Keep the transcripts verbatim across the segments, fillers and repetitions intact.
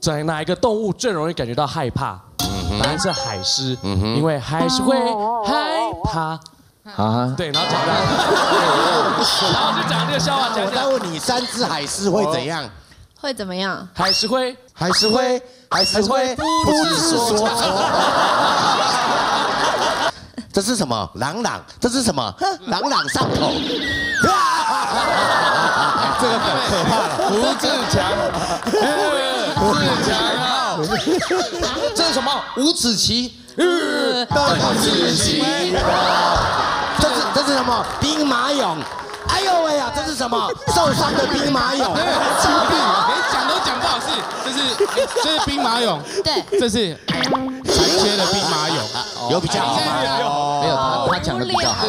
在哪一个动物最容易感觉到害怕？答案是海狮，因为海狮会害怕。啊，对，然后讲的，然后就讲这个笑话，讲。 我再问你，三只海狮会怎样？ 会怎么样？ 海狮会， 海狮会，海狮会不知所措。这是什么？朗朗，这是什么？朗朗上口。 这个很可怕了。 胡志强，胡志强啊！这是什么？五子棋。 五子棋。这是这是什么？兵马俑。哎呦喂呀，这是什么？受伤的兵马俑。 枪毙，连讲都讲不好，是这是这是兵马俑。 对， 这是残缺的兵马俑， 有比较好吗？ 没有他他讲的比较好。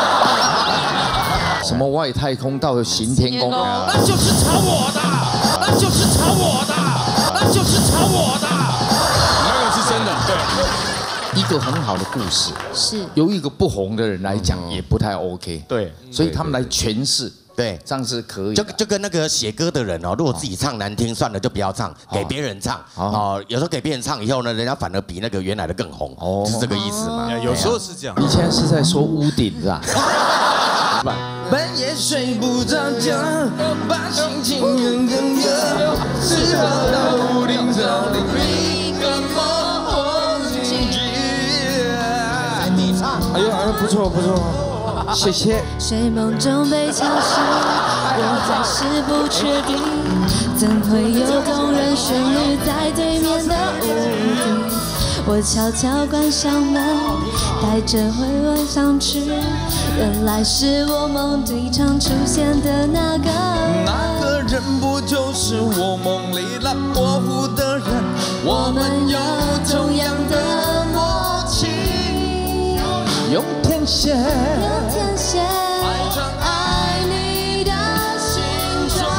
什么外太空到行天宫？ 那就是朝我的，那就是朝我的，那就是朝我的。那个是真的，对。 一个很好的故事， 是由一个不红的人来讲也不太 OK。 对， 所以他们来诠释， 对， 这样是可以。 就就跟那个写歌的人哦，如果自己唱难听，算了就不要唱，给别人唱。哦，有时候给别人唱以后呢，人家反而比那个原来的更红，是这个意思吗？ 有时候是这样。 你现在是在说屋顶是吧？半夜睡不着觉，把心情扔扔扔，只好到屋顶找另一个梦境去。 你唱， 哎呦哎呦，不错不错，谢谢。 睡梦中被敲醒，我还是不确定，怎会有动人旋律在对面的屋顶？我悄悄关上门，带着回味上去，原来是我梦里常出现的那个人。 那个人不就是我梦里那模糊的人？ 我们有同样的默契， 用天线， 有天线爱你的形状。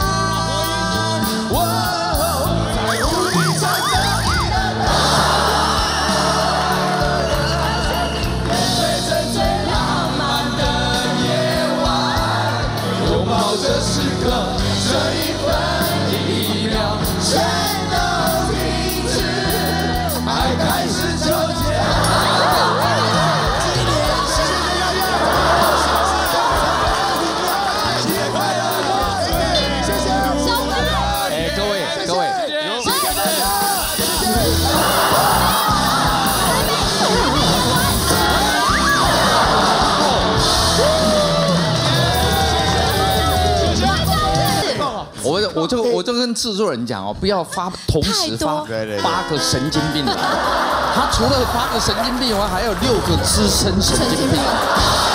在屋顶找到你的梦，面对最最浪漫的夜晚，拥抱这时刻，这一分一秒，全都停止，爱开始纠结。 我我就我就跟制作人讲哦，不要发同时发八个神经病来。他除了八个神经病以外，还有六个资深神经病。